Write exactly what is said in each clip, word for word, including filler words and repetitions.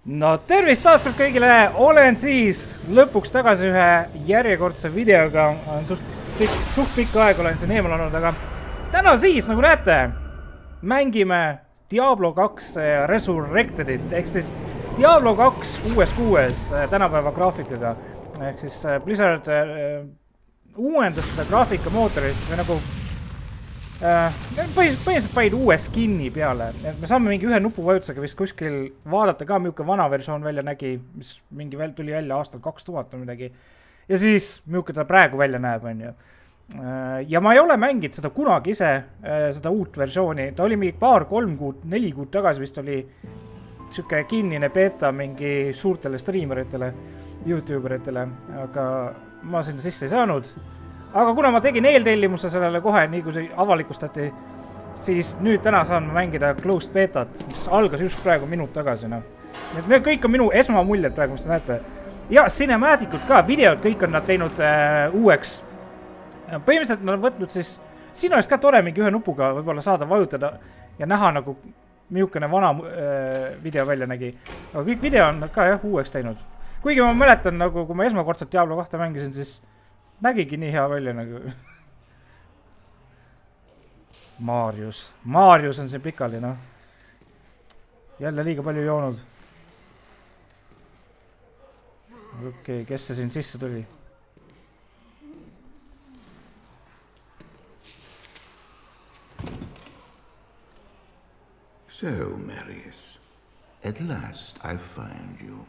No tervist taaskord kõigile, olen siis lõpuks tagasi ühe järjekordse videoga, on suht pikk, suht pikk aeg olen siin eemal olnud, aga täna siis, nagu näete, mängime Diablo kaks Resurrectedit, ehk siis Diablo kaks uues kuues tänapäeva graafikaga, ehk siis Blizzard uuendas seda graafikamootorit või nagu Uh, põhimõtteliselt panid uue skinni peale, et me saame mingi ühe nupuvajutusega vist kuskil vaadata ka, milline vana versioon välja nägi, mis mingi veel tuli välja aastal kaks tuhat või midagi. Ja siis milline ta praegu välja näeb, on ju. Uh, ja ma ei ole mänginud seda kunagi ise, uh, seda uut versiooni, ta oli mingi paar, kolm kuud, neli kuud tagasi vist oli siuke kinnine beta mingi suurtele streameritele, youtuberitele, aga ma sinna sisse ei saanud. Aga kuna ma tegin eeltellimuse sellele kohe, nii kui see avalikustati, siis nüüd täna saan mängida closed betat, mis algas just praegu minut tagasi. No. Need kõik on minu esmamuljed praegu, mis te näete. Ja cinematikud ka, videod, kõik on nad teinud äh, uueks. Põhimõtteliselt nad on võtnud siis, siin oleks ka tore mingi ühe nupuga võib-olla saada vajutada ja näha nagu milline vana äh, video välja nägi. Aga kõik video on nad ka jah, uueks teinud. Kuigi ma mäletan, nagu, kui ma esmakordselt Diablo kahte mängisin, siis nägigi nii hea välja nagu. Marius. Marius on siin pikali, noh. Jälle liiga palju joonud. Okei, okay, kes see siin sisse tuli? So, Marius, at last I find you.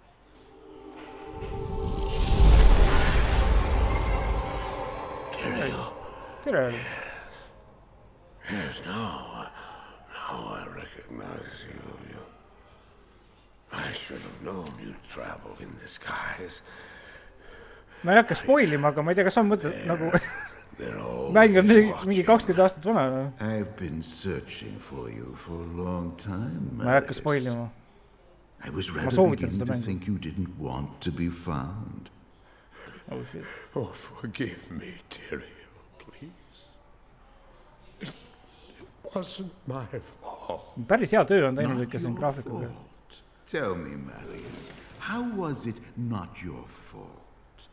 Tere. Yes. Yes, now, now I recognize you. you. I should have known you'd travel in disguise. Ma ei hakka spoilima, aga ma ei tea, kas on mõtled nagu mäng on mingi kakskümmend aastat vana. No? I've been searching for you for a long time. Ma ei hakka spoilima. I was rather beginning to think you didn't want to be found. Oh, shit. Oh, forgive me, Tyrael, please. It, it wasn't my fault. Päris hea töö on teinud ikka siin graafikuga. Tell me, Marius, how was it not your fault?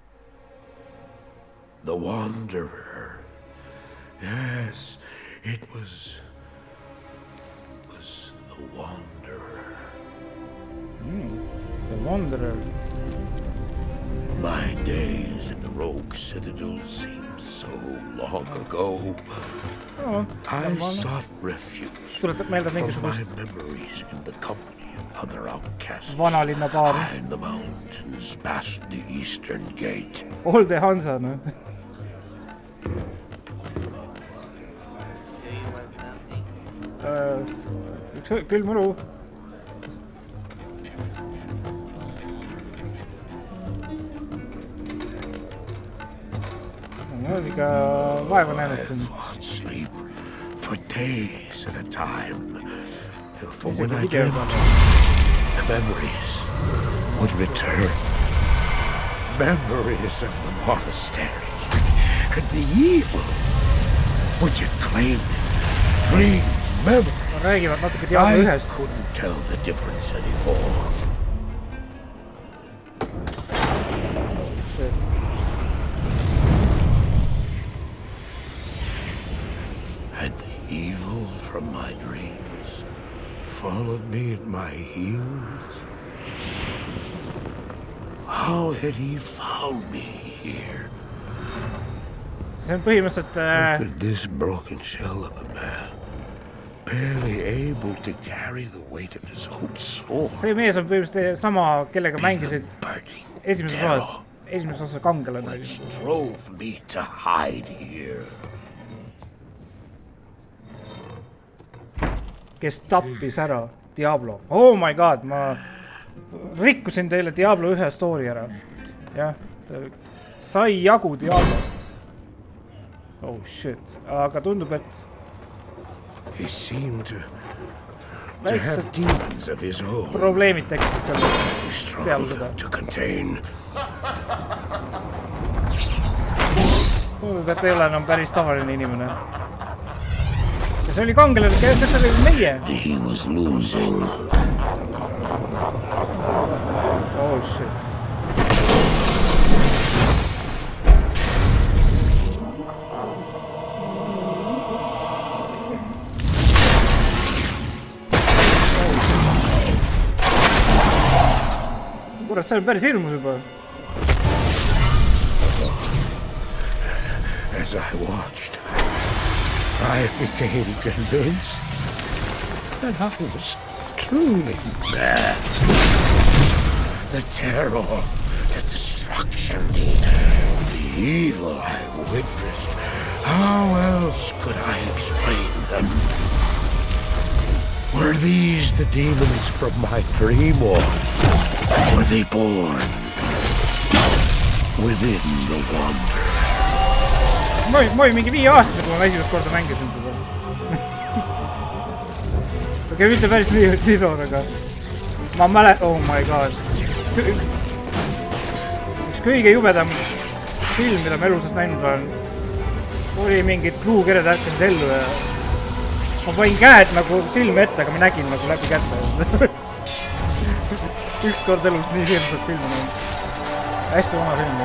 The Wanderer. Yes, it was... was the Wanderer. Mm, the Wanderer. My days at the Rogue Citadel seemed so long ago. Oh, I sought refuge from my memories in the company of other outcasts. Behind the mountains, past the eastern gate. All the Hansa, no? Uh, küll muru. I fought sleep for days at a time. For when I dreamt, the memories would return. Memories of the monastery and the evil which had claimed it. Dreams, memories. I couldn't tell the difference anymore. Evil from my dreams followed me at my heels. How had he found me here? Look at this broken shell of a man, barely able to carry the weight of his own soul. See mees on põhimõtteliselt sama, kellega mängisid esimeses osas, esimeses osas kangelane. Which drove me to hide here. Kes tappis ära Diablo. Oh my god, ma rikkusin teile Diablo ühe story ära. Jah, ta sai jagu Diablost. Oh shit, aga tundub, et he seemed to, to have demons of his own. Probleemid tekkisid seal peale seda. To contain. Tundub, et ei ole enam päris tavaline inimene. Ja see oli kangelane, kes oli meie. He was losing. shit. Kurat, see on päris hirmus juba. As I watched, I became convinced that I was truly mad. The terror, the destruction, the, the evil I witnessed. How else could I explain them? Were these the demons from my dream, or were they born within the wonder? Ma olin, ma olin mingi viie aastane, kui ma esimest korda mängisin seda. Okei, mitte päris nii, nii toon, aga ma mälet... Oh my god. Üks kõige jubedam film, mida ma elusest näinud olen, oli mingid luukered ärkisid ellu ja ma panin käed nagu filmi ette, aga ma nägin nagu läbi kätte. Üks kord elus nii hirmsat filmi näinud. Hästi vana film.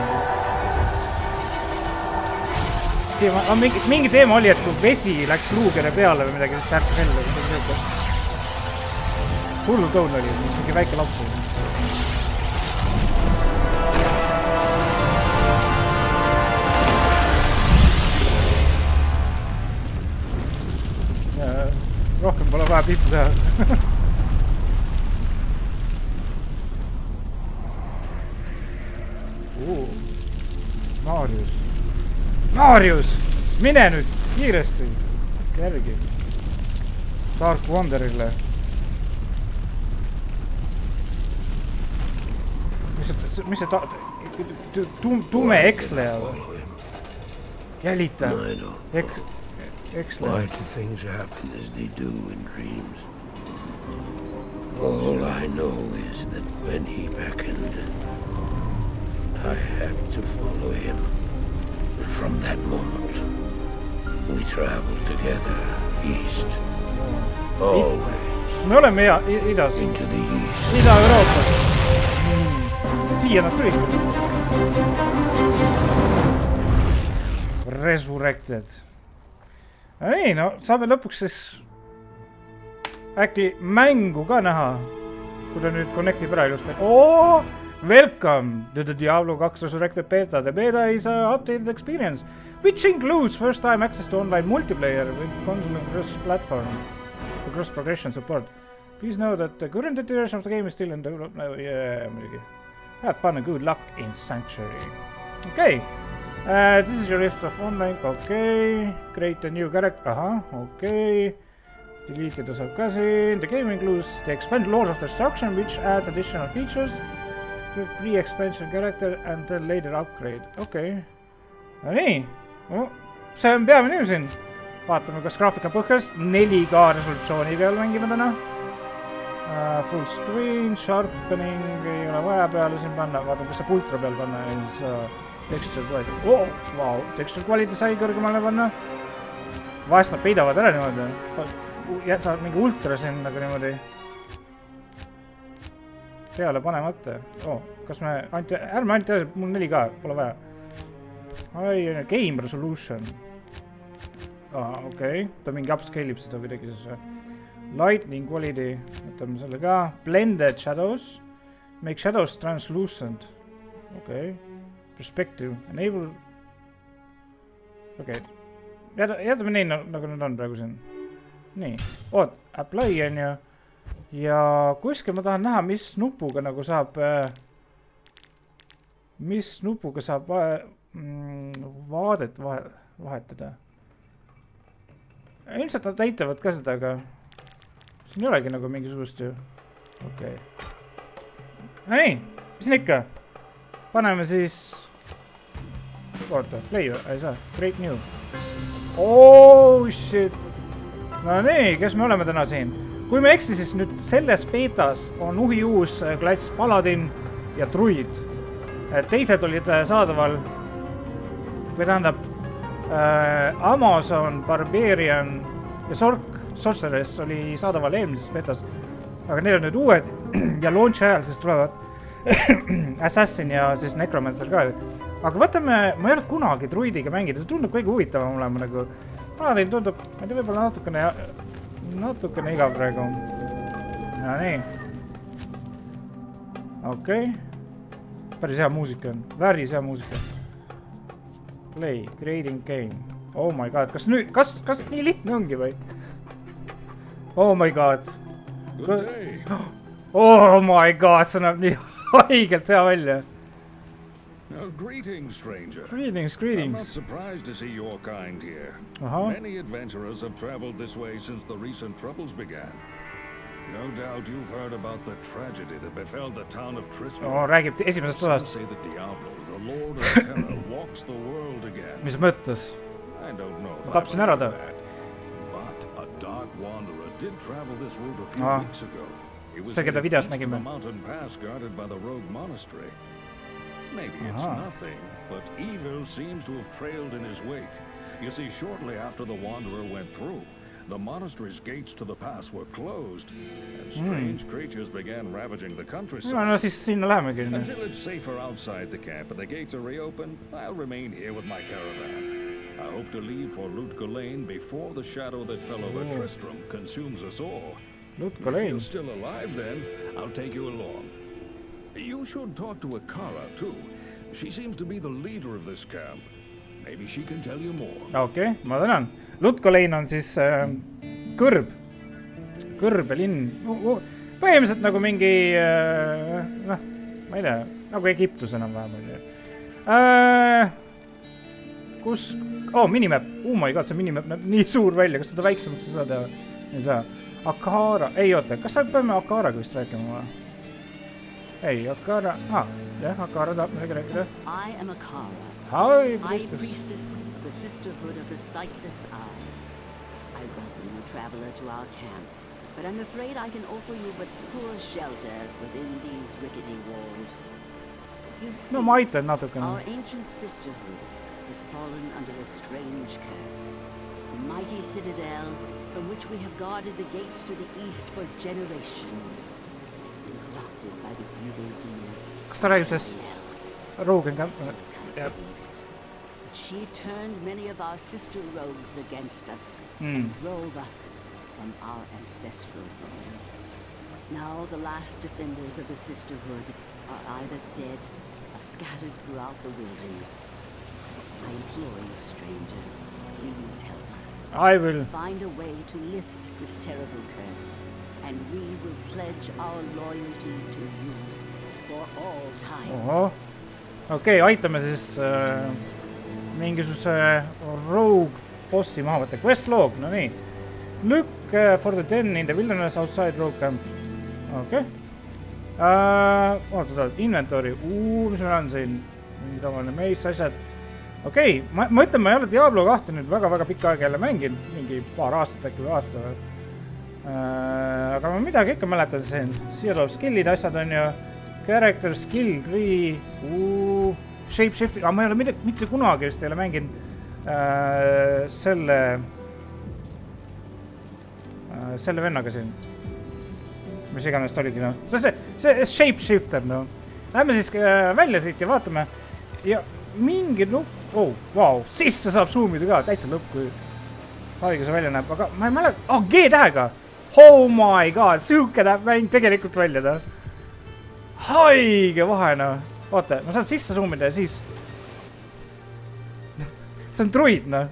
Mingi, mingi teema oli, et kui vesi läks luukere peale või midagi, siis ärkas ellu. Hullu toon oli, mingi väike laps. Rohkem pole vaja piipu teha. uh, Marius. Marius! Mine nüüd kiiresti. Järgi. Dark Wanderile. Mis see ta... Tume eksleja või? Jälita. Eksleja. Why do things happen as they do in dreams? All I know is that when he beckoned, I had to follow him. From that moment, we traveled together east. Always. Me oleme ja, idas. Into the east. Ida-Euroopas. Siia nad tulid. Resurrected. Ei, no saame lõpuks siis äkki mängu ka näha, kui ta nüüd connectib ära ilusti. Oo! Welcome to the Diablo two Resurrected Beta. The beta is an updated experience, which includes first-time access to online multiplayer with console and cross-platform for cross-progression support. Please know that the current iteration of the game is still in development. No, yeah, have fun and good luck in Sanctuary. Okay, uh, this is your list of online. Okay, create a new character. Aha, okay. Delete the subclass. The game includes the expanded Lord of Destruction, which adds additional features. Pre-expansion character and then later upgrade. Okei. Okay. No nii. No, see on peamine ju siin. Vaatame, kas graafik on põhjas. neli K resolutsiooni peal mängime täna. Uh, full screen, sharpening ei ole vaja peale siin panna. Vaatame, kas see ultra peal panna. Siis, uh, texture quality. Oh, wow. Texture quality sai kõrgemale panna. Vahest nad peidavad ära niimoodi. Jätavad mingi ultra siin nagu niimoodi. Peale panemata. Oh, kas me anti... Ärme anti ära, mul neli K, pole vaja. Ai, game resolution. Ah, okei. Okay. Ta mingi upscale ib seda kuidagi siis. Lightning quality. Võtame selle ka. Blended shadows. Make shadows translucent. Okei. Okay. Perspective. Enable. Okei. Okay. Jätame neid nagu nad on praegu siin. Nii. Oot, apply on ju. Ja kuskil ma tahan näha, mis nupuga nagu saab, mis nupuga saab vaadet vahetada. Ilmselt nad näitavad ka seda, aga siin ei olegi nagu mingisugust ju. Okei. No nii, mis siin ikka? Paneme siis... Oota, play või? Ei saa. Great new. Oh shit. No nii, kes me oleme täna siin? Kui me eksi, siis nüüd selles betas on uhi uus klass Paladin ja Druid. Teised olid saadaval, või tähendab, Amazon, Barbarian ja Sork, Sorceress oli saadaval eelmises betas. Aga need on nüüd uued ja launch ajal siis tulevad Assassin ja siis Necromancer ka. Aga võtame, ma ei ole kunagi druidiga mängida, tundub kõige huvitavam olema nagu. Paladin tundub, ma ei tea, võib-olla natukene, natukene igav praegu. Ja nii. Okei. Päris hea muusika on, väris hea muusika. Play, creating game. Oh my god, kas nüüd, kas, kas nii lihtne ongi või? Oh my god. Oh my god, see näeb nii haigelt hea välja. Oh, greetings, stranger. Greetings, greetings. I'm not surprised to see your kind here. Uh-huh. Many adventurers have traveled this way since the recent troubles began. No doubt you've heard about the tragedy that befell the town of Tristram. Oh, räägib esimesest osast. Some say that Diablo, the Lord of Terror, walks the world again. Mis mõttes? I don't know if ma tapsin ära ta. But a dark wanderer did travel this route a few ah. weeks ago. He was see, keda videos nägime. the mountain pass guarded by the rogue monastery. Maybe it's Aha. nothing, but evil seems to have trailed in his wake. You see, shortly after the wanderer went through, the monastery's gates to the pass were closed, and strange mm. creatures began ravaging the countryside. No, no, siis sinna lähemegi. Until it's safer outside the camp and the gates are reopened, I'll remain here with my caravan. I hope to leave for Lutko Lane before the shadow that fell over oh. Tristram consumes us all. Lutko Lane? If you're still alive then, I'll take you along. You should talk to Akara too. She seems to be the leader of this camp. Maybe she can tell you more. Okei, okay, ma tänan. Lutko Lane on siis äh, kõrb. Kõrbelinn. Põhimõtteliselt nagu mingi, äh, noh, ma ei tea, nagu Egiptus enam vähemalt. Äh, kus, oh, minimap. Oh my god, see minimap näeb nii suur välja. Kas seda väiksemaks sa saa teha? Ei saa. Akara, ei oota, kas sa peame Akaraga vist rääkima või? Ei, Akara, ah, jah, Akara tahab midagi rääkida. I am Akara. High priestess. priestess of the Sisterhood of the Sightless Eye. I welcome you, traveler, to our camp, but I'm afraid I can offer you but poor shelter within these rickety walls. You see, no, ma aitan natukene. Our ancient sisterhood has fallen under a strange curse. The mighty citadel, from which we have guarded the gates to the east for generations, has been corrupted by the evil demons. Kas ta räägib sellest Rogan ka? Yep. She turned many of our sister rogues against us mm. and drove us from our ancestral home. Now the last defenders of the sisterhood are either dead or scattered throughout the wilderness. I implore you, stranger, please help us. I will find a way to lift this terrible curse, and we will pledge our loyalty to you for all time. Oho. Okei, okay, aitame siis äh, mingisuguse rogue bossi maha võtta. Quest log, no nii. Look uh, for the den in the wilderness outside rogue camp. Okei. Okay. Uh, oota, inventory. Uu, mis meil on siin? Mingi tavaline meis, asjad. Okei, okay, ma, ma ütlen, ma ei ole Diablo kahte nüüd väga-väga pikka aega jälle mängin. Mingi paar aastat äkki või aasta. Uh, aga ma midagi ikka mäletan siin. Siia tuleb skillid, asjad on ju. Character, skill, tree, uu, shape shifting, aga ma ei ole mitte, mitte kunagi vist ei ole mänginud äh, selle äh, selle vennaga siin. Mis iganes ta oligi, no. See, see, see shape shifter, no. Lähme siis äh, välja siit ja vaatame. Ja mingi nupp, oh, wow, sisse saab zoomida ka, täitsa lõpp, kui haige see välja näeb, aga ma ei mäleta, oh, G-tähega. Oh my god, siuke näeb mäng tegelikult välja, ta. Haige vahe, no. Oota, ma saan sisse zoomida ja siis... see on druid, no.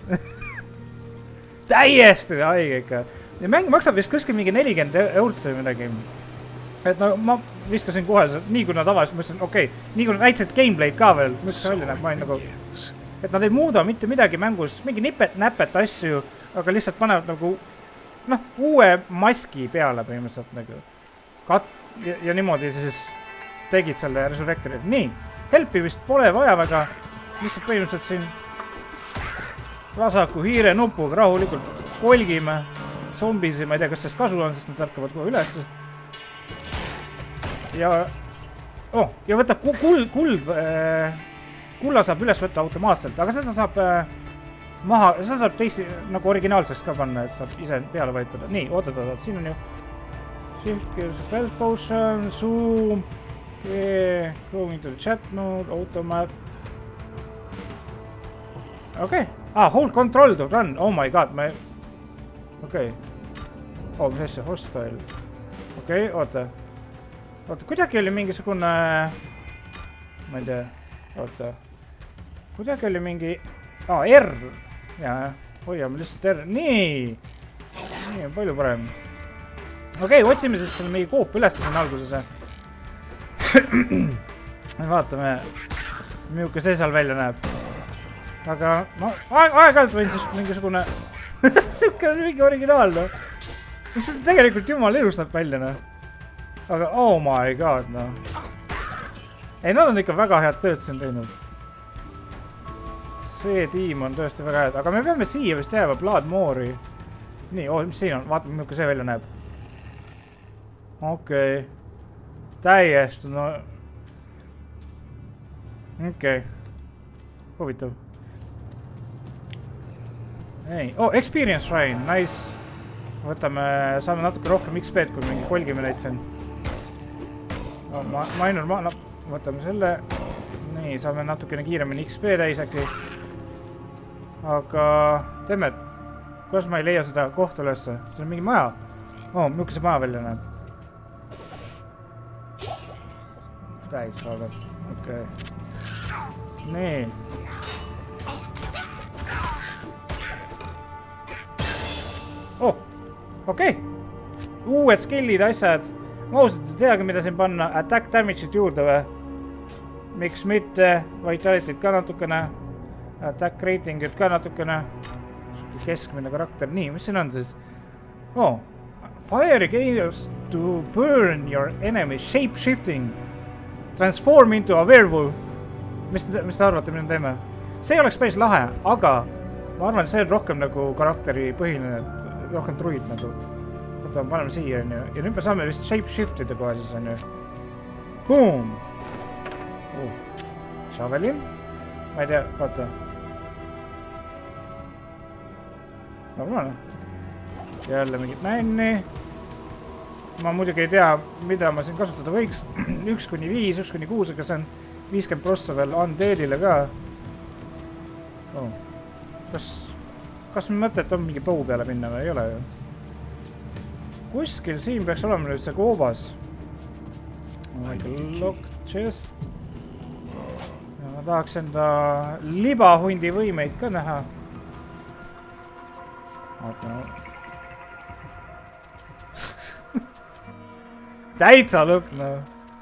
Täiesti haige ikka. Ja mäng maksab vist kuskil mingi nelikümmend eurtsi või midagi. Et no, ma viskasin kohe, nii kui nad avasid, ma ütlesin, okei, okay, nii kui nad näitasid gameplay'd ka veel, mis see välja näeb, ma olin nagu... Et nad ei muuda mitte midagi mängus, mingi nipet-näpet asju, aga lihtsalt panevad nagu... noh, uue maski peale põhimõtteliselt nagu... Kat... Ja, ja niimoodi siis... tegid selle resurrectorid. Nii, helpi vist pole vaja väga, lihtsalt põhimõtteliselt siin vasaku hiire nupuga rahulikult kolgime zombisi, ma ei tea, kas sellest kasu on, sest nad ärkavad kohe üles. Ja, oh, ja võtab kuld, kuld, kulla saab üles võtta automaatselt, aga seda saab maha, seda saab teisi nagu originaalseks ka panna, et saab ise peale vajutada. Nii, ootad, ootad, siin on ju shift, spell potion, zoom. Okay, go into the chat mode, automap. Okay. Ah, hold control to run. Oh my god, ma... Okay. Oh, mis asja, hostile. Okei, okay, oota. Oota, kuidagi oli mingisugune... Ma ei tea. Oota. Kuidagi oli mingi... Ah, R. Jaa, hoiame lihtsalt R. Nii! Nii on palju parem. Okei, okay, otsime siis selle mingi koop üles siin alguses. Vaatame, milline see seal välja näeb. Aga ma aeg-aeg võin siis mingisugune... Siuke on mingi originaalne. Mis see tegelikult jumal ilus näeb välja, noh. Aga oh my god, noh. Ei, nad on ikka väga head tööd siin teinud. See tiim on tõesti väga head. Aga me peame siia vist jääma Bloodmore'i. Nii, oh, mis siin on? Vaatame, milline see välja näeb. Okei. Okay. Täiesti, no... Okei. Okay. Huvitav. Ei. Oh, Experience Shrine, nice. Võtame, saame natuke rohkem X P-d, kui mingi kolgime neid siin. No, ma, ma ainult, ma, no, võtame selle. Nii, saame natukene kiiremini X P täis äkki. Aga, teeme, kuidas ma ei leia seda kohta ülesse? See on mingi maja. Oh, milline see maja välja näeb? Täis saadab, okei. Okay. Nii. Oh, okei. Okay. Uued skillid, asjad. Ma ausalt ei teagi, mida siin panna. Attack damage'it juurde või? Miks mitte? Vitality't ka natukene. Attack rating'it ka natukene. Keskmine karakter. Nii, mis siin on siis? Oh. Fire against to burn your enemy. Shape shifting. Transform into a werewolf. Mis te, mis te arvate, mida teeme? See oleks päris lahe, aga ma arvan, see on rohkem nagu karakteri põhine, et rohkem druid nagu. Võtame, paneme siia, on ju. Ja nüüd me saame vist shape shift'ida kohe siis, on ju. Boom! Oh. Javelin? Ma ei tea, vaata. Normaalne. Jälle mingit nänni. Ma muidugi ei tea, mida ma siin kasutada võiks. üks kuni viis, üks kuni kuus, aga see on viiskümmend prossa veel undeadile ka. Oh. Kas, kas me mõtet on mingi põu peale minna või ei ole ju? Kuskil siin peaks olema nüüd see koobas. Lock chest. Ja ma tahaks enda libahundi võimeid ka näha. Oota. Täitsa lõpp, no.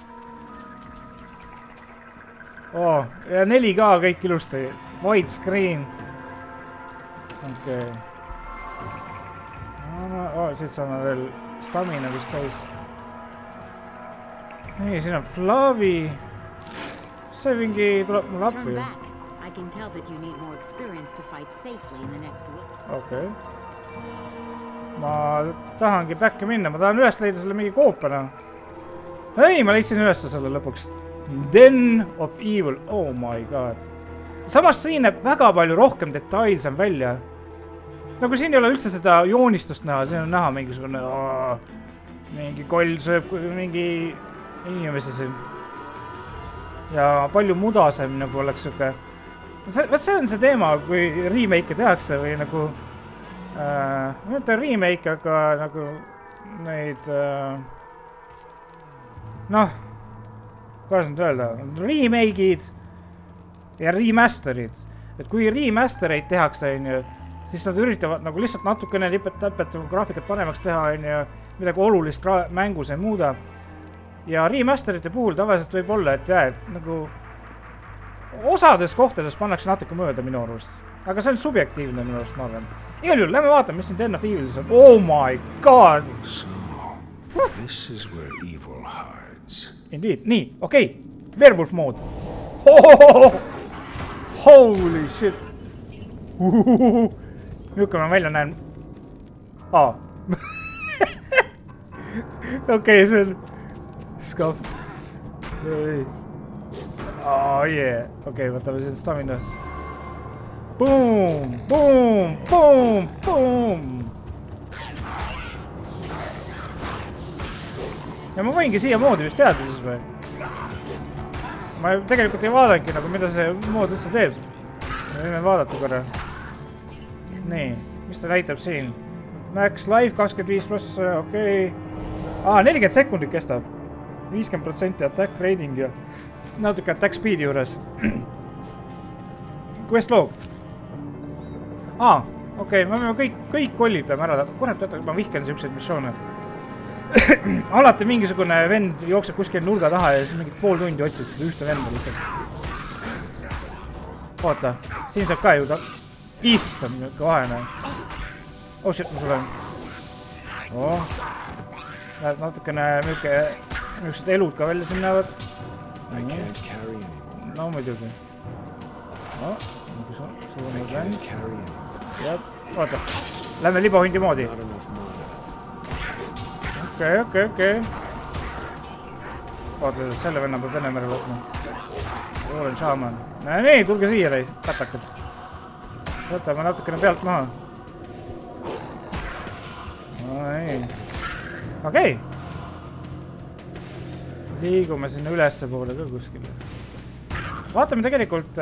Oh, ja neli K kõik ilusti. White screen. Okei. Okay. Oh, siit saame veel stamina vist täis. Nii, siin on Flavi. See mingi tuleb mul appi ju. Okei. Ma tahangi backi minna. Ma tahan üles leida selle mingi koopana. Ei, ma leidsin üles selle lõpuks. Den of Evil. Oh my god. Samas siin näeb väga palju rohkem detailsem välja. Nagu siin ei ole üldse seda joonistust näha. Siin on näha mingisugune... Aah, mingi koll sööb mingi inimesi siin. Ja palju mudasem nagu oleks siuke... Võt see on see teema, kui remake tehakse või nagu... Äh, ma mõtlen remake, aga nagu neid... Äh, noh... Kuidas nüüd öelda? Remake'id ja remasterid. Et kui remastereid tehakse, on ju, siis nad üritavad nagu lihtsalt natukene lipet-täpet graafikat panemaks teha, on ju, midagi olulist mängus ei muuda. Ja remasterite puhul tavaliselt võib olla, et jah, et nagu osades kohtades pannakse natuke mööda minu arust. Aga see on subjektiivne minu arust, ma arvan. Igal juhul, lähme vaatame, mis siin Den of Evilis on. Oh my god! So, this is where evil hides. Indeed. Nii, okei. Okay. Werewolf mode. Hohohoho! Holy shit! Milline ma välja näen? Aa. Okei, see on... Skaft. Oh yeah. Okei, võtame siin stamina. Boom! Boom! Boom! Boom! Ja ma võingi siia moodi vist jääda siis või? ma tegelikult ei vaadangi nagu, mida see mood üldse teeb. Me võime vaadata korra. Nii, mis ta näitab siin? Max Life kakskümmend viis pluss, okei. Aa, nelikümmend sekundit kestab. viiskümmend protsenti attack rating ja natuke attack speedi juures. Quest log. Aa, okei, me peame kõik, kõik kollid peame ära. Kurat, ma vihkan siukseid missioone. Alati mingisugune vend jookseb kuskil nurga taha ja siis mingid pool tundi otsid seda ühte venda lihtsalt. Oota, siin saab ka jõuda. Issam, kahene. Oh shit, ma sulen. Oh. Näed natukene müüksed elud ka välja siin näevad. No muidugi. No, suune vend. Jah, oota. Lähme libahundi moodi. Okei, okei, okei. Oota, selle venna peab enne mere võtma. Olen šaaman. Näe nii, tulge siia teid, pätakad. Võtame natukene pealt maha. No nii. Okei. Liigume sinna ülesse poole ka kuskile. Vaatame tegelikult...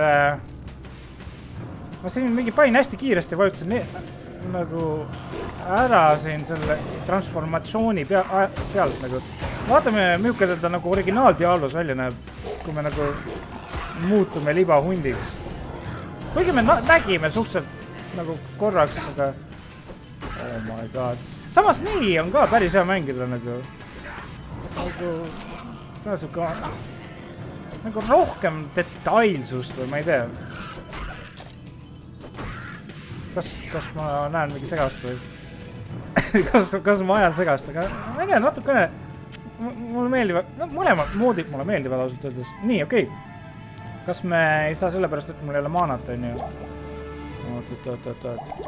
Ma siin mingi panin hästi kiiresti, vajutasin nagu ära siin selle transformatsiooni pealt nagu. Vaatame, milline ta nagu originaal-Diablos välja näeb, kui me nagu muutume libahundiks. Kuigi me nägime suhteliselt nagu korraks, aga... Oh my god. Samas nii on ka päris hea mängida nagu... Nagu... Nagu, nagu rohkem detailsust või ma ei tea. Kas, kas ma näen mingi segast või? kas, kas ma ajan segast, aga ma ei tea, natukene mulle meeldivad, no mõlemad moodid mulle meeldivad ausalt öeldes. Nii, okei. Kas me ei saa sellepärast, et mul ei ole maanat, on ju? Oot, oot, oot, oot, oot.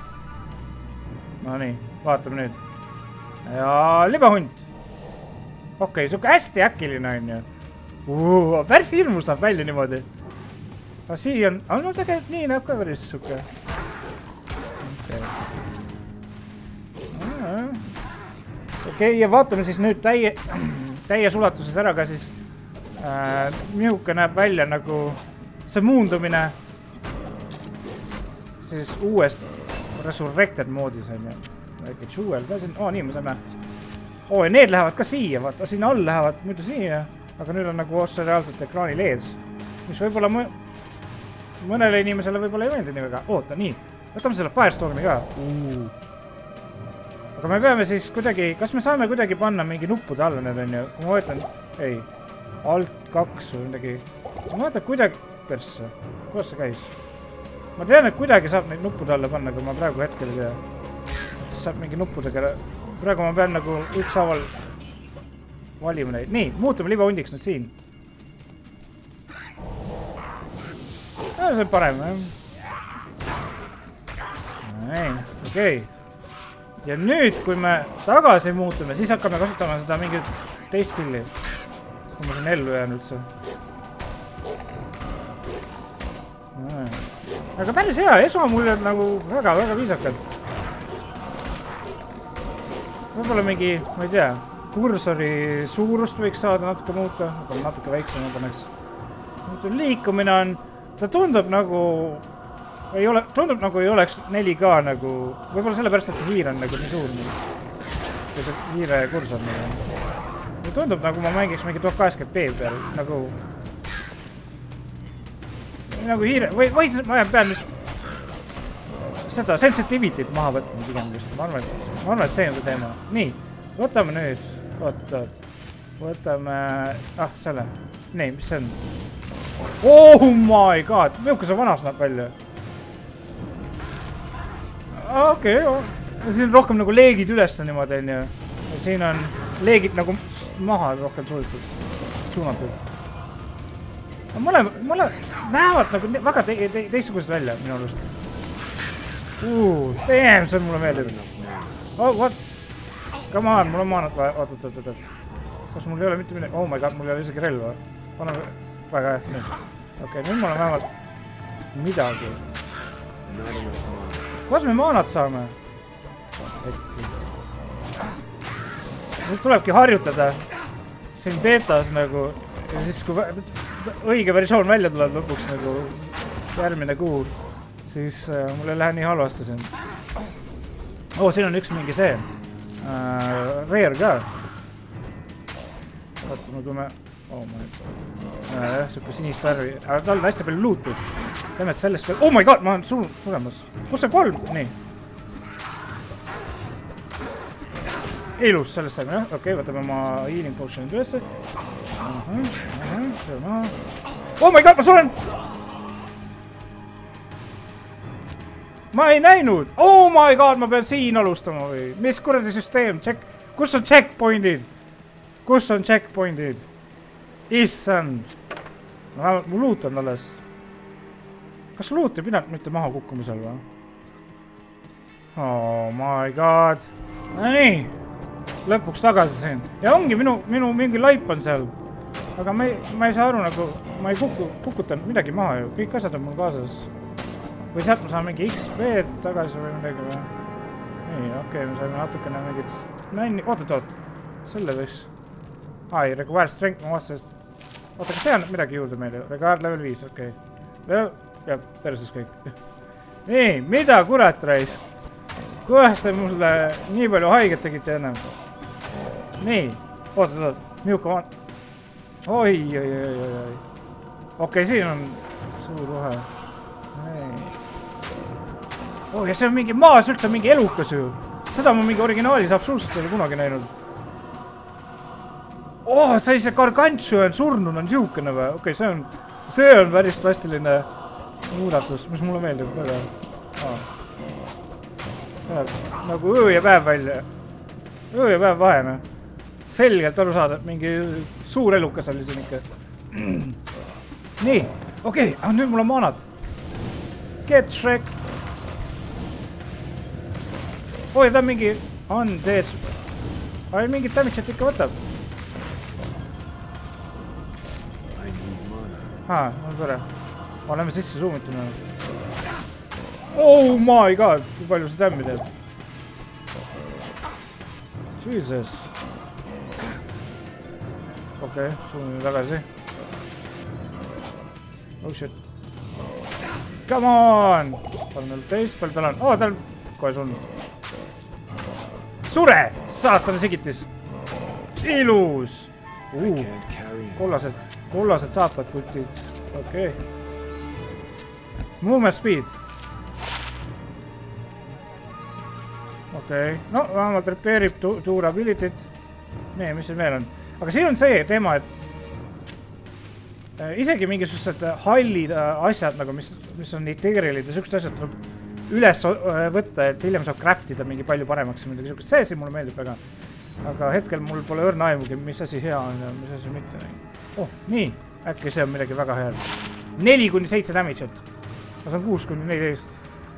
No nii, vaatame nüüd. Ja libahund. Okei, suke hästi äkiline on ju. Uuu, päris hirmus saab välja niimoodi. Aga siia on, aga no tegelikult nii näeb ka päris suke. Okei, ja vaatame siis nüüd täie, täies ulatuses ära ka siis äh, mihuke näeb välja nagu see muundumine siis uuest Resurrected moodis on ju. Väike jewel ka siin, oo nii me saame. Oo, ja need lähevad ka siia, vaata, siin all lähevad muidu siia, aga nüüd on nagu otse reaalselt ekraanil ees. Mis võib-olla mõ mõnele inimesele võib-olla ei meeldi nii väga. Oota, nii, võtame selle Firestormi ka. Uuu. Aga me peame siis kuidagi, kas me saame kuidagi panna mingi nuppude alla need on ju? Kui ma võtan, ei, alt kaks või midagi. Ma võtan kuidagi persse. Kuidas see käis? Ma tean, et kuidagi saab neid nuppude alla panna, kui ma praegu hetkel ei tea. Siis saab mingi nuppudega. Praegu ma pean nagu ükshaaval valima neid. Nii, muutume libahundiks nüüd siin. No, see on parem, jah. Nii, okei. Ja nüüd, kui me tagasi muutume, siis hakkame kasutama seda mingit teist killi. Kui ma siin ellu jään üldse. Aga päris hea, Esu on mulle nagu väga, väga viisakalt. Võib-olla mingi, ma ei tea, kursori suurust võiks saada natuke muuta, aga natuke väiksem ma paneks. Liikumine on, ta tundub nagu, ei ole, tundub nagu ei oleks neli K nagu, võib-olla sellepärast, et see hiir on nagu nii suur. Kui see hiire kursor nagu. Tundub nagu ma mängiks mingi tuhat kaheksakümmend p peal, nagu, nagu hiire, või, või ma pean vist seda sensitivity't maha võtma pigem just, ma arvan, et, ma arvan, et see on see teema. Nii, võtame nüüd, oot, oot, võtame, ah, selle, nii, mis see on? Oh my god, milline see vanas näeb välja? Okei, siin on rohkem nagu leegid üles niimoodi, on ju. Siin on leegid nagu maha rohkem suunatud. Mulle, mulle näevad nagu väga te te teistsugused välja minu arust. Uuu, damn, see on mulle meeldib. Oh, what? Come on, mul on maanat vaja. Oot, oot, oot, oot. Kas mul ei ole mitte midagi? Oh my god, mul ei ole isegi relva. Paneme väga hea. Nüüd. Okei, nüüd mul on vähemalt midagi. Kuidas me maanat saame? Nüüd tulebki harjutada siin betas nagu. Ja siis kui õige versioon välja tuleb lõpuks nagu järgmine kuu, siis äh, mul ei lähe nii halvasti siin. Oo, siin on üks mingi see. Äh, Rare ka. Vaatame, kui me... Oh my god. Äh, siuke sinist värvi. Aga tal on hästi palju lootud. Teeme, et sellest veel... Oh my god, ma olen sul suremas. Kus see kolm? Nii. Ilus, sellest saime, jah? Okei, võtame oma healing potion'id ülesse. Aha, aha, see maha. Oh my god, ma suren! Ma ei näinud! Oh my god, ma pean siin alustama või? Mis kuradi süsteem? Check... Kus on checkpointid? Kus on checkpointid? Issand! No, mu loot on alles. Kas loot ei pidanud mitte maha kukkumisel või? Oh my god! No nii! Lõpuks tagasi siin. Ja ongi minu, minu mingi laip on seal. Aga ma ei, ma ei saa aru nagu, ma ei kuku, kukutan midagi maha ju. Kõik asjad on mul kaasas. Või sealt ma saan mingi X P tagasi või midagi või? Nii, okei, me saime natukene mingit... Näin, ootat, oot. Selle võiks... Ai, required strength, ma vaatasin... Oota, kas see on midagi juurde meile? Required level viis, okei. Ja, perses kõik. Nii, mida kurat rais? Kuidas te mulle nii palju haiget tegite ennem? Nii, ootat, oot. Miuka on... Oi, oi, oi, oi, oi. Okei, siin on suur vahe. Nii. Oh, ja see on mingi maas üldse mingi elukas ju. Seda ma mingi originaalis absoluutselt ei ole kunagi näinud. Oh, see see Gargantsu on surnud, on siukene või? Okei, see on, see on päris plastiline muudatus, mis mulle meeldib väga. Ah. Nagu öö ja päev välja. Öö ja päev vahene. Selgelt aru saada, et mingi suur elukas oli siin ikka. Nii, okei, okay, nüüd mul on maanad. Get Shrek. Oi, ta on mingi undead. Ai, mingit damage'it ikka võtab. Haa, on tore. Oleme sisse suumituna. Oh my god, kui palju see tämmi teeb. Jesus. Okei, okay, suumime tagasi. Oh shit. Come on! Tal on teist, palju tal on? Oo, tal kohe sulnud. Sure! Saatana sigitis. Ilus! Uh, kollased, kollased saatad kutid. Okei. Okay. Movement speed. Okei. Okay. No, vähemalt repairib durability't. Nii, mis siin veel on? Aga siin on see teema, et isegi mingisugused hallid asjad, nagu mis, mis on integralid ja sükst asjad tuleb üles võtta, et hiljem saab craftida mingi palju paremaks ja midagi sükest. See siin mulle meeldib väga. Aga hetkel mul pole õrna aimugi, mis asi hea on ja mis asi mitte. Oh, nii. Äkki see on midagi väga head. neli kuni seitse damage'it. Ma saan kuus kuni neliteist.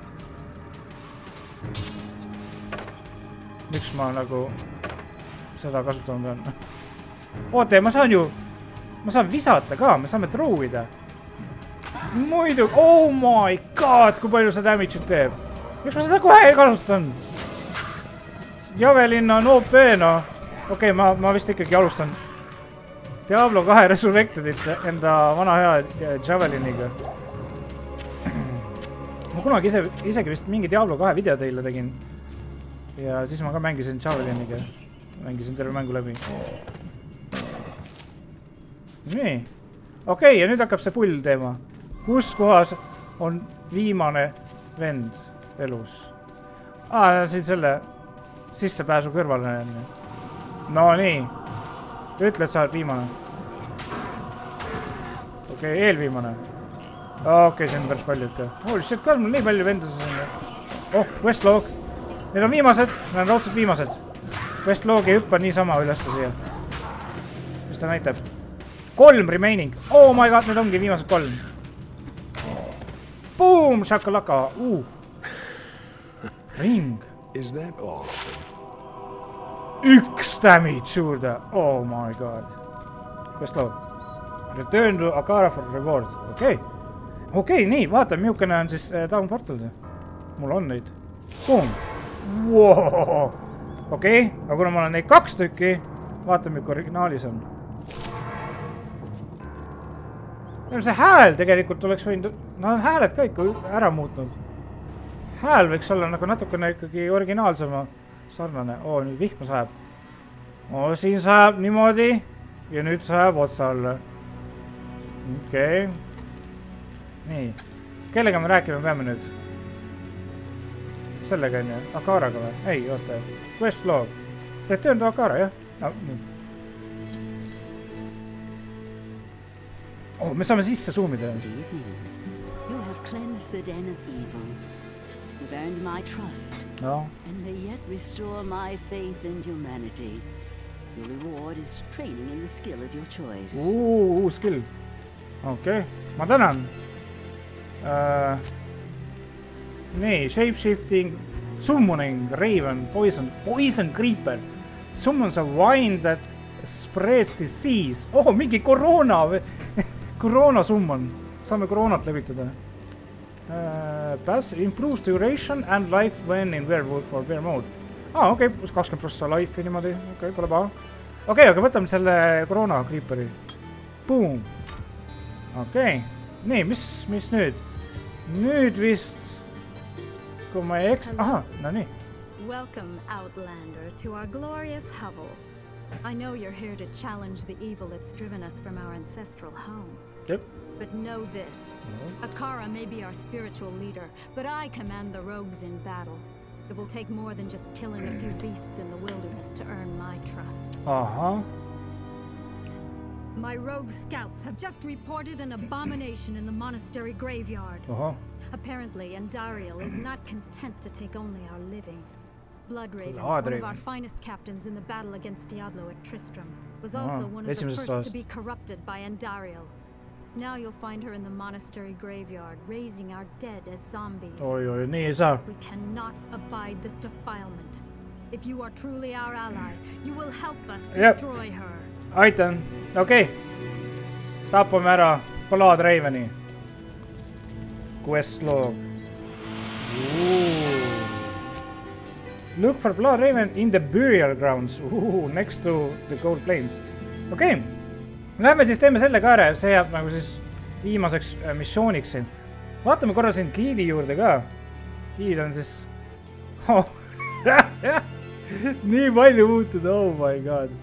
Miks ma nagu seda kasutama pean? Oote, ma saan ju... Ma saan visata ka, me saame truuida. Muidu... Oh my god, kui palju see damage'it teeb. Miks ma seda kohe ei kasutan? Javelin on O P, no. Okei, okay, ma, ma vist ikkagi alustan Diablo kahe Resurrectedit enda vana hea Javeliniga. Ma kunagi ise, isegi vist mingi Diablo kahe video teile tegin. Ja siis ma ka mängisin Javeliniga. Mängisin terve mängu läbi. Nii. Okei, okay, ja nüüd hakkab see pull teema. Kus kohas on viimane vend elus? Aa, siin selle sissepääsu kõrvale. No nii. Ütle, et sa oled viimane. Okei, okay, eelviimane. Okei, okay, see on päris palju ikka. Holy shit, kas mul nii palju vendasid siin? Oh, Westlog. Need on viimased. Need on raudselt viimased. Westlog ei hüppa niisama ülesse siia. Mis ta näitab? Kolm remaining. Oh my god, need ongi viimased kolm. Boom, shakalaka. Uh. Ring. Is that all? Üks damage juurde. Oh my god. Westlog. Return to Akara for reward. Okei. Okay. Okei, okay, nii, vaata, miukene on siis äh, Down Portal. Mul on neid. Boom. Wow. Okei, okay. Aga kuna mul on neid kaks tükki, vaata, miuke originaalis on. see hääl tegelikult oleks võinud, no on hääled ka ikka ära muutnud. Hääl võiks olla nagu natukene ikkagi originaalsema sarnane. Oo, nüüd vihma sajab. Oo, siin sajab niimoodi ja nüüd sajab otsa alla. Okei. Nii. Kellega me rääkima peame nüüd? Sellega on ju? Akaraga või? Ei, oota. Quest log. Return to Akara, jah? No, nüüd. Oh, me saame sisse zoomida. You have cleansed the den of evil. You've earned my trust. No. And may yet restore my faith in humanity. Your reward is training in the skill of your choice. Ooh, uus skill. Okei, okay. Ma tänan. Uh, nii, shapeshifting, summoning, raven, poison, poison creeper. Summons a vine that spreads disease. Oh, mingi koroona või? Koroona summon. Saame koroonat levitada. Uh, pass improves duration and life when in werewolf or bear mode. Ah, okei, okay, kakskümmend prossa life'i niimoodi. Okei, okay, pole paha. Okei, okay, aga võtame selle koroona creeperi. Boom. Okei. Okay. Nii, mis, mis nüüd? Nüüd vist... Kui ma ei eks... Aha, no nii. Welcome, Outlander, to our glorious hovel. I know you're here to challenge the evil that's driven us from our ancestral home. Yep. But know this. Akara may be our spiritual leader, but I command the rogues in battle. It will take more than just killing a few beasts in the wilderness to earn my trust. Uh-huh. My rogue scouts have just reported an abomination in the monastery graveyard. Uh-huh. Apparently, Andariel is not content to take only our living. Bloodraven, Blood one Raven. of our finest captains in the battle against Diablo at Tristram, was also Oh, one of the esimesest first to ajast. be corrupted by Andariel. Now you'll find her in the monastery graveyard, raising our dead as zombies. Oi, oi, nii ei saa. We cannot abide this defilement. If you are truly our ally, you will help us Yep. destroy her. Aitan. Okei. Okay. Tapame ära Blood Raveni. Quest log. Ooh. Look for Blood Raven in the burial grounds. Ooh, next to the Gold Plains. Okei. Okay. Lähme siis teeme selle ka ära ja see jääb nagu siis viimaseks missiooniks siin. Vaatame korra siin giidi juurde ka. Giid on siis... Oh. Nii palju muutud, oh my god.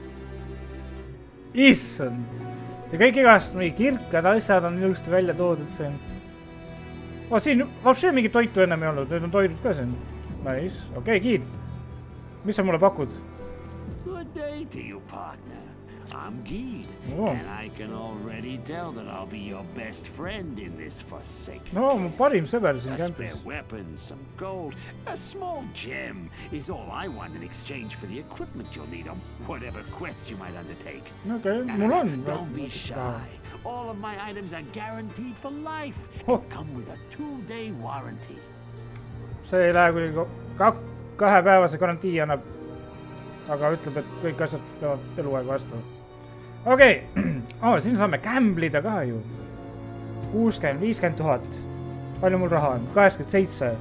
Issand. Ja kõik igast mingi kirkad asjad on ilusti välja toodud siin. Oh, siin vapsi mingi toitu ennem ei olnud, nüüd on toidud ka siin. Nice. Okei, okay, giid. Mis sa mulle pakud? Good day to you, partner. I'm Geed, Oh. and I can already tell that I'll be your best friend in this forsaken. No, mu parim sõber siin A spare kämpis. weapons, some gold, a small gem is all I want in exchange for the equipment you'll need on whatever quest you might undertake. Okei, And mul on. don't be shy. All of my items are guaranteed for life Oh. and come with a two-day warranty. See ei lähe kuidagi ka kahepäevase garantii annab. Aga ütleb, et kõik asjad peavad eluaeg vastu. Okei, okay. Oh, siin saame gamblida ka ju. kuuskümmend, viiskümmend tuhat. Palju mul raha on? kaheksakümmend seitse.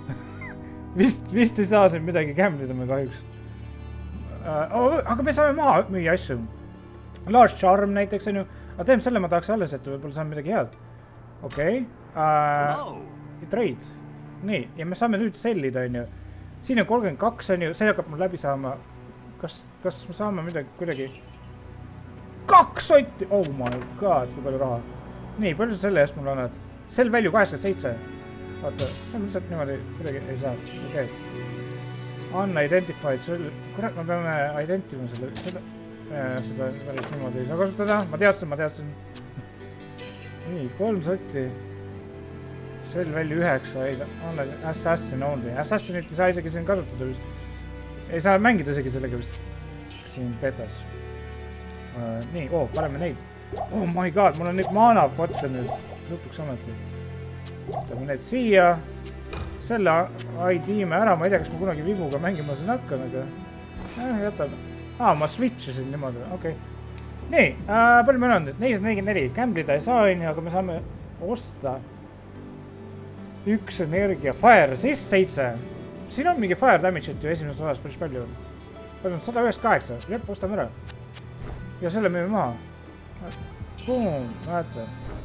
Vist, vist ei saa siin midagi gamblida me kahjuks. Uh, oh, aga me saame maha müüa asju. Large Charm näiteks on ju. Aga teeme selle ma tahaks alles, et võib-olla saame midagi head. Okei. Okay. Uh, trade. Nii, ja me saame nüüd sellida on ju. Siin on kolmkümmend kaks on ju, see hakkab mul läbi saama. Kas, kas me saame midagi kuidagi? Kaks sotti! Oh my god, kui palju raha. Nii, palju sa selle eest mulle annad? Sell value kaheksakümmend seitse. Vaata, see on lihtsalt niimoodi kuidagi ei saa. Okei. Okay. Unidentified. Kurat, me peame identima selle. Seda, seda päris niimoodi ei saa kasutada. Ma teadsin, ma teadsin. Nii, kolm sotti. Sell value üheksa. Assassin only. Assassinit ei saa isegi siin kasutada vist. Ei saa mängida isegi sellega vist. Siin betas. Uh, nii, oo, oh, paneme neid. Oh my god, mul on nüüd mana potte nüüd. Lõpuks ometi. Võtame need siia. Selle I D me ära, ma ei tea, kas ma kunagi vibuga mängima siin hakkan, aga... Eh, jätab. Aa, ma switchasin niimoodi, okei. Okay. Nii, uh, palju meil on nüüd? nelisada nelikümmend neli. Gamblida ei saa, aga me saame osta üks energia. Fire assist seitse. Siin on mingi fire damage'it ju esimeses osas päris palju. Palju on sada üheksakümmend kaheksa. Lepp, ostame ära. Ja selle müüme maha. Boom, vaata.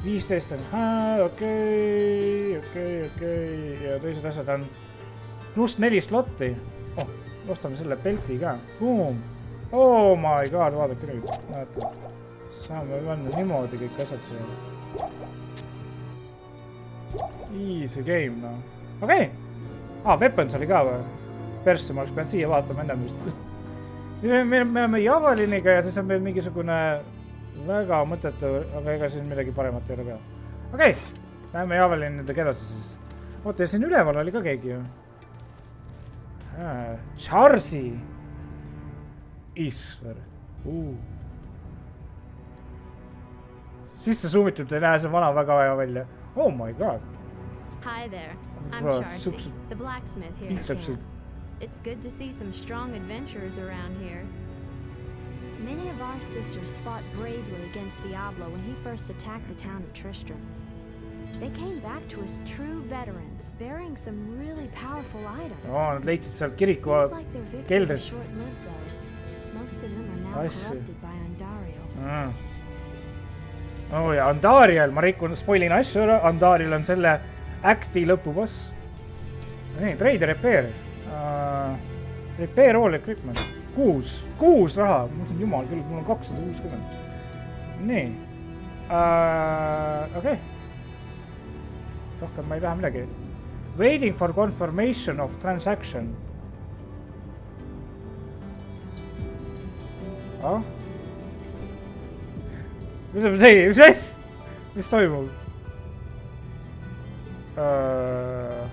viisteist on, okei, okei, okei, ja teised asjad on pluss neli slotti. Oh, ostame selle pelti ka. Boom. Oh my god, vaadake nüüd. Vaata. Saame panna niimoodi kõik asjad siia. Easy game, no. Okei. Ah, weapons oli ka või? Persse, ma oleks peanud siia vaatama ennem vist. Me, me, me oleme Javeliniga ja siis on meil mingisugune väga mõttetu, aga ega siin midagi paremat ei ole ka. Okei, läheme Javelinidega edasi siis. Oota, ja siin üleval oli ka keegi ju. Ah, Charsi. Isver. Uh. Sisse zoomitult ei näe see vana väga vaja välja. Oh my god. Hi there, I'm Charsi, the blacksmith here at camp. It's good to see some strong adventurers around here. Many of our sisters fought bravely against Diablo when he first attacked the town of Tristram. They came back to us true veterans, bearing some really powerful items. Oh, nad leidsid sealt kiriku keldrist. Most of them are now corrupted by Andariel. Mm. Oh ja, Andariel, ma rikun, spoilin asju ära, Andariel on selle acti lõpuboss. Nii, trade repair. Uh, repair all equipment. Kuus, kuus raha. Ma mõtlen, jumal küll, mul on kakssada kuuskümmend. Nii. Uh, okei. Okay. Rohkem ma ei taha midagi. Waiting for confirmation of transaction. Oh. Mis on tegi? Mis asj? Mis toimub? Uh,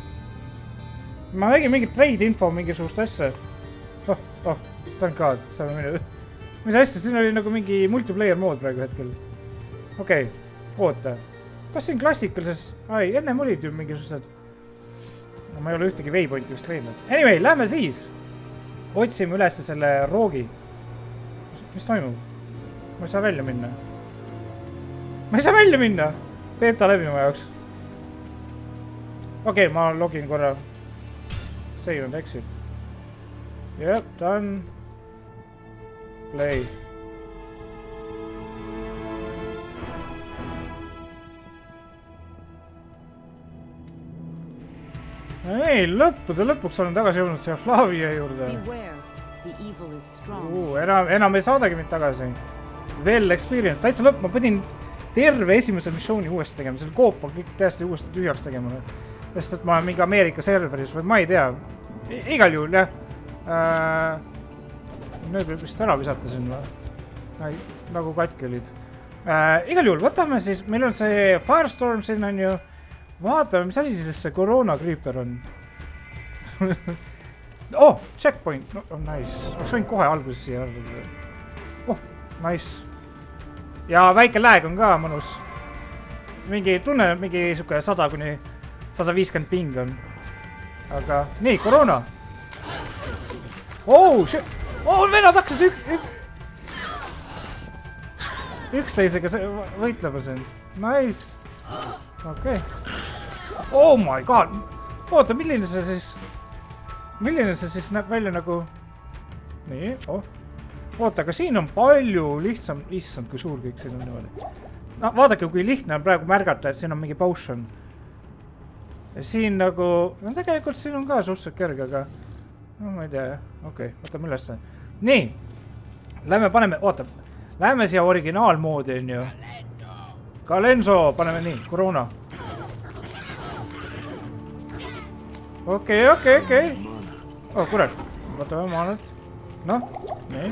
ma nägin mingit trade info, mingisugust asja. Oh, oh, thank god. Saame minna. Mis asja? Siin oli nagu mingi multiplayer mood praegu hetkel. Okei, okay. Oota. Kas siin klassikalises... Ai, ennem olid ju mingisugused... No, ma ei ole ühtegi waypointi vist leidnud. Anyway, lähme siis. Otsime üles selle roogi. Mis toimub? Ma ei saa välja minna. Ma ei saa välja minna! Beta läbi ma jaoks. Okei, okay, ma login korra. Save and exit. Jep, done. Play. Ei, lõppude lõpuks olen tagasi jõudnud siia Flavia juurde. Uh, enam, enam ei saadagi mind tagasi. Veel experience. Täitsa lõpp, ma pidin terve esimese missiooni uuesti tegema. Selle koopa kõik täiesti uuesti tühjaks tegema. Sest et ma olen mingi Ameerika serveris või ma ei tea. I igal juhul, jah. Äh, nüüd võib vist ära visata siin või? Nagu katki olid. Äh, igal juhul, võtame siis, meil on see Firestorm siin on ju. Vaatame, mis asi siis see Corona Creeper on. Oh, checkpoint. No, oh, nice. Oleks võinud kohe alguses siia arvada. Oh, nice. Ja väike lag on ka mõnus. Mingi tunne, mingi suke sada kuni sada viiskümmend ping on. Aga, nii, Corona. Oh, shit. Oh, venad hakkasid ük... ük... üksteisega võitlema siin. Nice. Okei. Okay. Oh my god. Oota, milline see siis... Milline see siis näeb välja nagu... Nii, oh. Oota, aga siin on palju lihtsam... Issand, kui suur kõik siin on niimoodi. No, vaadake, kui lihtne on praegu märgata, et siin on mingi potion. Ja siin nagu... No tegelikult siin on ka suhteliselt kerge, aga... No ma ei tea, jah. Okei, okay, võtame ülesse. Nii. Lähme paneme... Oota. Lähme siia originaalmoodi, on ju. Kalenso, paneme nii, Corona. Okei, okei, okei. Oh, kurat. Võtame maanad. Noh, nii.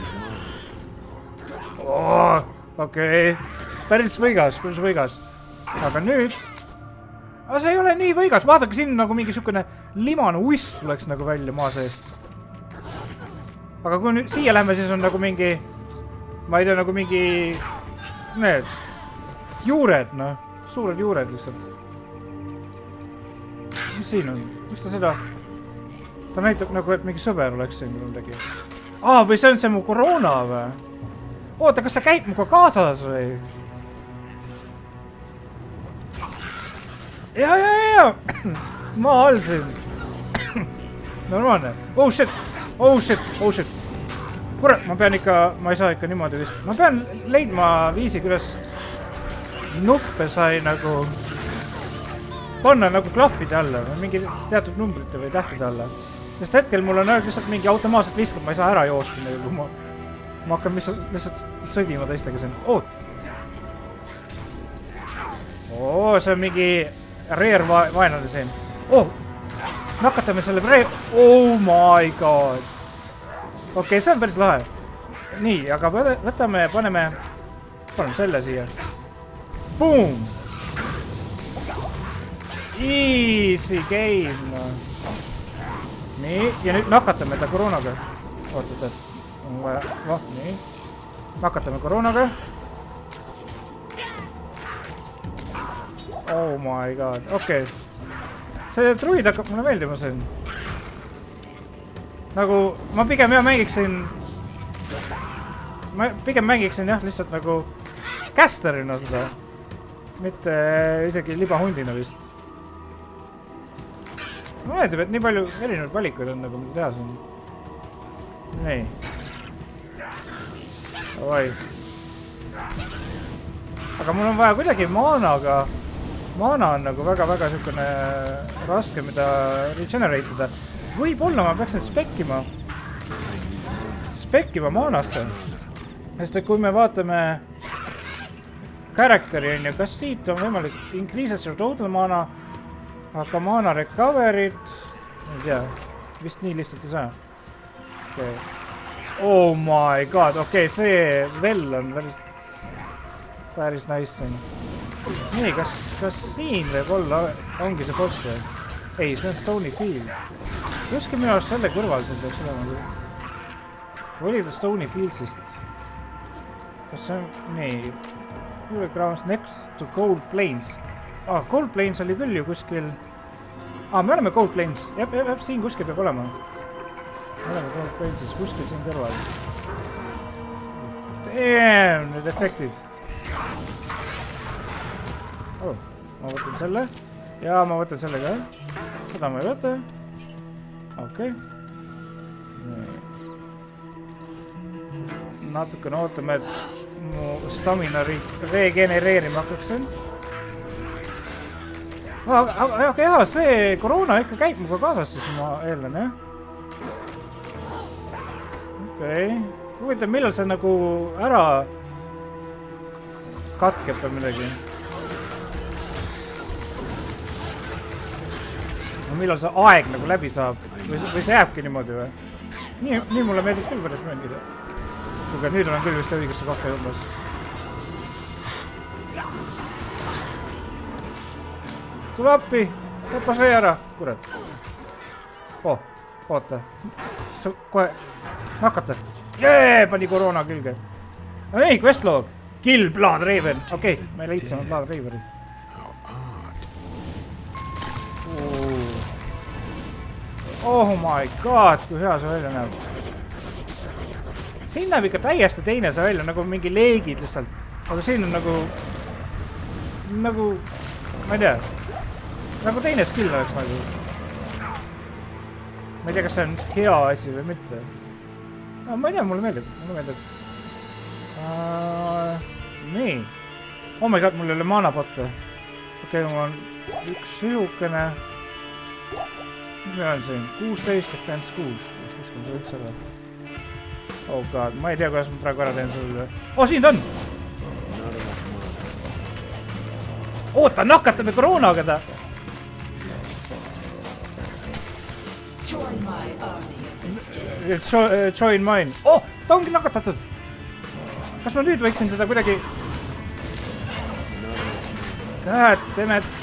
Oh, okei. Päris võigas, päris võigas. Aga nüüd... Aga see ei ole nii võigas. Vaadake, siin nagu mingi sükene limane uist tuleks nagu välja maa seest. Aga kui nüüd siia lähme, siis on nagu mingi... Ma ei tea, nagu mingi... Need... Juured, noh. Suured juured lihtsalt. Mis siin on? Miks ta seda... Ta näitab nagu, et mingi sõber oleks siin midagi. Aa, või see on see mu Corona või? Oota, kas see käib muga kaasas või? Ja, ja, ja! Maa all siin. Normaalne. Oh shit! Oh shit! Oh shit! Kurat, ma pean ikka... Ma ei saa ikka niimoodi vist. Ma pean leidma viisi, kuidas... nuppe sai nagu panna nagu klahvide alla või mingi teatud numbrite või tähtede alla. Sest hetkel mul on lihtsalt mingi automaatselt viskab, ma ei saa ära joosta, kui ma, ma hakkan lihtsalt, lihtsalt sõdima teistega siin. Oh! Oh, see on mingi reer va vaenlane siin. Oh! Nakatame selle reer... Oh my god! Okei, okay, see on päris lahe. Nii, aga võtame, paneme... Paneme selle siia. Boom! Easy game, no. Nii, ja nüüd nakatame ta koroonaga. Ootate, on vaja, noh, nii. Nakatame koroonaga. Oh my god, okei. Okay. See druid hakkab mulle meeldima siin. Nagu, ma pigem jah mängiksin... Ma pigem mängiksin jah lihtsalt nagu casterina seda. Mitte isegi libahundina vist. Ma meeldib, et nii palju erinevaid valikuid on nagu mida teha siin. Nii. Davai. Aga mul on vaja kuidagi maanaga. Maana on nagu väga-väga siukene raske, mida regenerate ida. Võib-olla ma peaks nüüd spekkima. Spekkima maanasse. Sest et kui me vaatame karakteri on ju, kas siit on võimalik increases your total mana, aga mana recovery't, ei tea, vist nii lihtsalt ei saa. Okay. Oh my god, okei, okay, see vell on päris, päris nice siin. Nii, kas, kas siin võib olla, ongi see boss või? Ei, see on Stony Field. Kuski minu arust selle kõrval siin peaks olema. Oli ta Stony Fieldsist? Kas see on, nii, grounds next to Cold Plains. Ah, Cold Plains oli küll ju kuskil... Ah, me oleme Cold Plains. Jep, jep, jep, siin kuskil peab olema. Me oleme Cold Plainsis, kuskil siin kõrval. Damn, need efektid. Oh, ma võtan selle. Ja ma võtan selle ka. Seda ma ei võta. Okei. Natukene ootame, et mu stamina regenereerima hakkaksin. Aga jah, see koroona ikka käib muga kaasas, siis ma eeldan, jah? Okei. Huvitav, millal see nagu ära katkeb või midagi? Millal see aeg nagu läbi saab? Või see jääbki niimoodi või? Nii mulle meeldib küll päris mängida. Kuga nüüd olen küll vist õigesse kohta jõudmas. Tule appi! Lõpa see ära! Kurat. Oh, oota. Sa kohe nakata. Jee, pani koroona külge. No ei, questlog. Kill Blood Raven. Okei, me leidsime Blood Raveni. Oh my god, kui hea see välja näeb. Siin näeb ikka täiesti teine see välja, nagu mingi leegid lihtsalt. Aga siin on nagu... Nagu... Ma ei tea. Nagu teine skill oleks nagu. Ma ei tea, kas see on hea asi või mitte. No, ma ei tea, mulle meeldib. Mulle meeldib. Uh, nii. Oh my god, mul ei ole manapotte. Okei, mul on üks sihukene... Mis meil on siin? kuusteist, defense kuus. Mis kuskil see üldse ole? Oh god, ma ei tea, kuidas ma praegu ära teen sulle. Oh, siin ta on! Oota, nakatame koroonaga ta! Join mine. Oh, ta ongi nakatatud! Kas ma nüüd võiksin teda kuidagi... God damn it!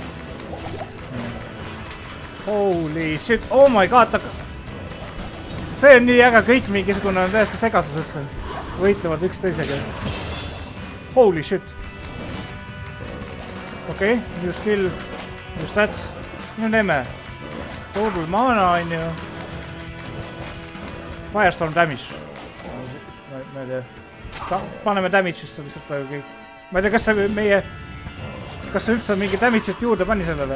Holy shit, oh my god, ta... See on nii äge, kõik mingisugune on täiesti segatusesse. Võitlevad üksteisega. Holy shit. Okei, new skill, new stats. Nüüd teeme. Total mana on ju. Firestorm damage. Ma ei tea. Paneme damage'isse lihtsalt praegu kõik. Ma ei tea, kas see meie... Kas see üldse mingi damage'it juurde pani sellele?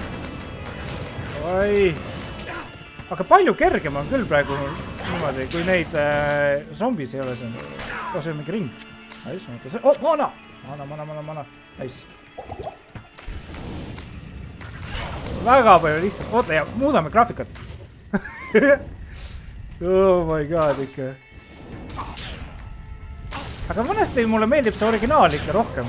Oi. Aga palju kergem on küll praegu niimoodi, kui neid äh, zombis ei ole siin. Oh, see on mingi ring. Oh, mana! Mana, mana, mana, mana. Nice. Väga palju lihtsalt. Oota, ja muudame graafikat. Oh my god, ikka. Aga mõnesti mulle meeldib see originaal ikka rohkem.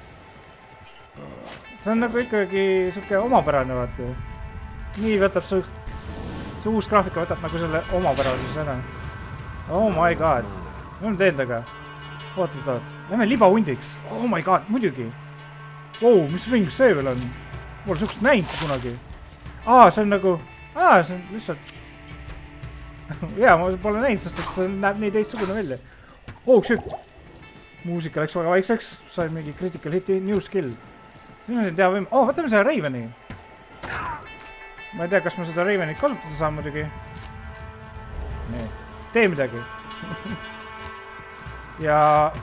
See on nagu ikkagi siuke omapärane, vaata. Nii võtab see, see uus graafika võtab nagu selle omapärasus ära. Oh my god. Me oleme teinud aga. Oot, oot, oot. Lähme libahundiks. Oh my god, muidugi. Wow, mis ring see veel on? Pole siukest näinud kunagi. Aa, see on nagu... Aa, see on lihtsalt... Jaa, ma pole näinud, sest et see näeb nii teistsugune välja. Oh, shit. Muusika läks väga vaikseks. Sain mingi critical hiti. New skill. Siin on tea võim... Oh, võtame selle Raveni. Ma ei tea, kas ma seda Ravenit kasutada saan muidugi. Nii. Tee midagi. Ja...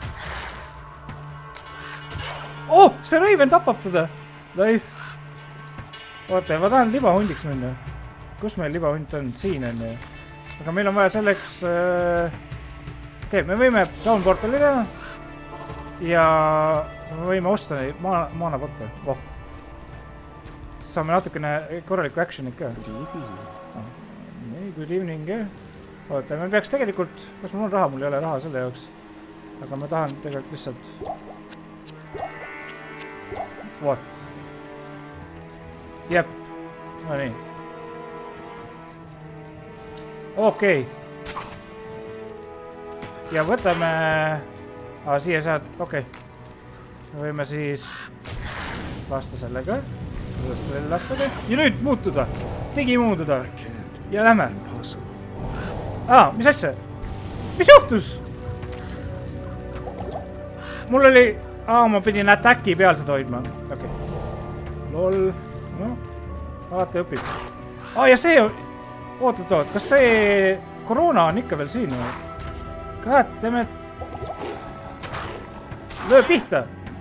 Oh, see Raven tapab teda. Nice. Oota, ma tahan libahundiks minna. Kus meil libahund on? Siin on ju. Aga meil on vaja selleks... Okei, me võime downportali teha. Ja me võime osta neid maanapotte. Oh. Saame natukene korraliku actionit ka. Nii, good evening. Oota, me peaks tegelikult... Kas mul on raha? Mul ei ole raha selle jaoks. Aga ma tahan tegelikult lihtsalt... What? Jep. No nii. Okei. Ja võtame... Aa, siia saad... Okei. Me võime siis... Lasta sellega. Lasta ja nüüd muutuda. Digi muutuda. Ja lähme. Aa, mis asja? Mis juhtus? Mul oli... Aa, ma pidin attacki peal seda hoidma. Okei. Lol. No. Alati õpib. Aa, ja see... Oot, oot, oot. Kas see... Koroona on ikka veel siin? God damn it. Löö pihta.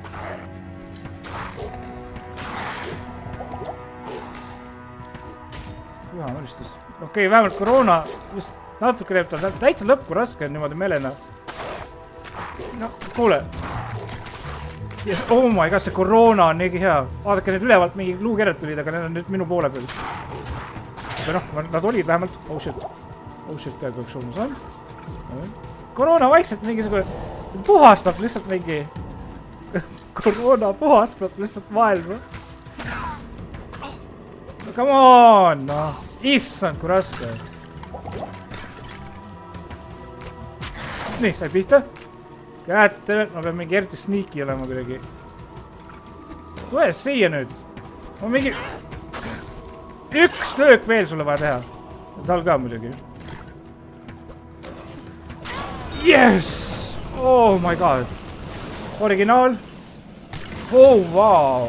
Püha mõlistus. Okei, vähemalt koroona just natuke teeb ta täitsa lõppu raske on niimoodi melena. No, kuule. Yes, oh my god, see koroona on nii hea. Vaadake, need ülevalt mingi luukered tulid, aga need on nüüd minu poole peal. Või noh, nad olid vähemalt... Oh shit. Oh shit, peaaegu üks olmus on. Koroona vaikselt mingisugune... Puhastab lihtsalt mingi... Koroona puhastab lihtsalt maailma. No come on, noh. Issand, kui raske. Nii, sai pihta. Käete, ma pean mingi eriti sneaky olema kuidagi. Tule siia nüüd. Ma mingi... Üks löök veel sulle vaja teha. Tal ka muidugi. Yes! Oh my god. Originaal. Oh, wow.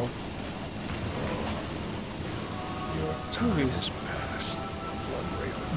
Your time is past, Blood Raven.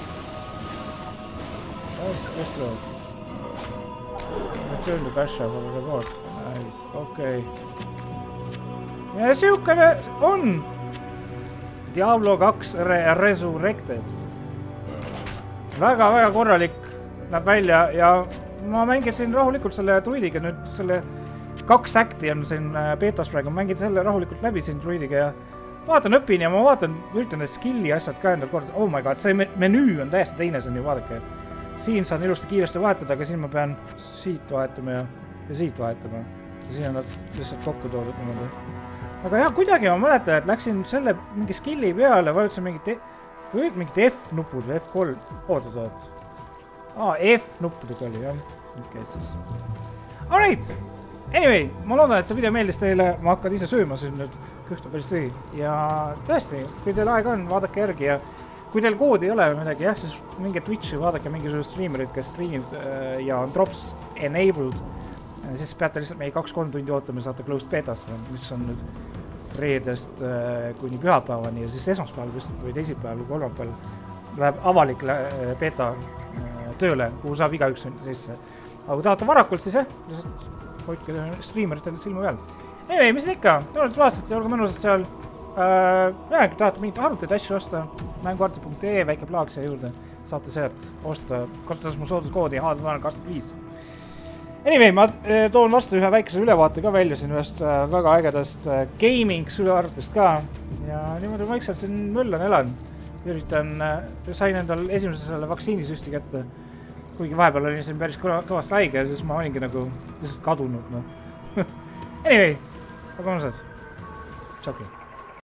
Yes, yes, Lord. Return to Basha for the reward. Nice, okei. Ja siukene on. Diablo kaks Resurrected. Väga, väga korralik näeb välja ja ma mängisin rahulikult selle druidiga nüüd selle kaks acti on siin betas praegu. Mängin selle rahulikult läbi siin druidiga ja vaatan õpin ja ma vaatan, üritan need skilli asjad ka endal kord. Oh my god, see menüü on täiesti teine, see on ju, vaadake. Siin saan ilusti kiiresti vahetada, aga siin ma pean siit vahetama ja, ja siit vahetama. Ja siin on nad lihtsalt kokku toodud niimoodi. Aga jah, kuidagi ma mäletan, et läksin selle mingi skilli peale, vajutasin mingit, mingit F-nupud või F kolm. Oot, oot, oot. Aa, F-nuppudega oli, jah. Okei, siis. Alright! Anyway, ma loodan, et see video meeldis teile. Ma hakkan ise sööma siin nüüd. Kõht on päris tühi. Ja tõesti, kui teil aega on, vaadake järgi ja kui teil koodi ei ole või midagi, jah, siis mingi Twitchi vaadake mingisugused streamerid, kes streamib ja on drops enabled. Siis peate lihtsalt meie kaks-kolm tundi ootama ja saate closed betasse, mis on nüüd reedest kuni pühapäevani ja siis esmaspäeval või teisipäeval või kolmapäeval läheb avalik beta tööle, kuhu saab igaüks sisse. Aga kui tahate varakult, siis jah, lihtsalt hoidke streameritel silma peal. Anyway, mis ikka, olete vaastate, olge mõnusad seal. Jah, kui tahate mingit arvuteid asju osta, mänguarvuti punkt ee, väike plaag siia juurde, saate sealt osta, kasutades mu sooduskoodi H D kakskümmend viis. Anyway, ma toon vastu ühe väikese ülevaate ka välja siin ühest väga ägedast gaming sülearvutist ka. Ja niimoodi vaikselt siin möllan elan. Üritan, sain endal esimese selle vaktsiinisüsti kätte. Kuigi vahepeal olin siin päris kõvast haige ja siis ma olingi nagu lihtsalt kadunud. No. Anyway, aga mõnusad. Tšauki.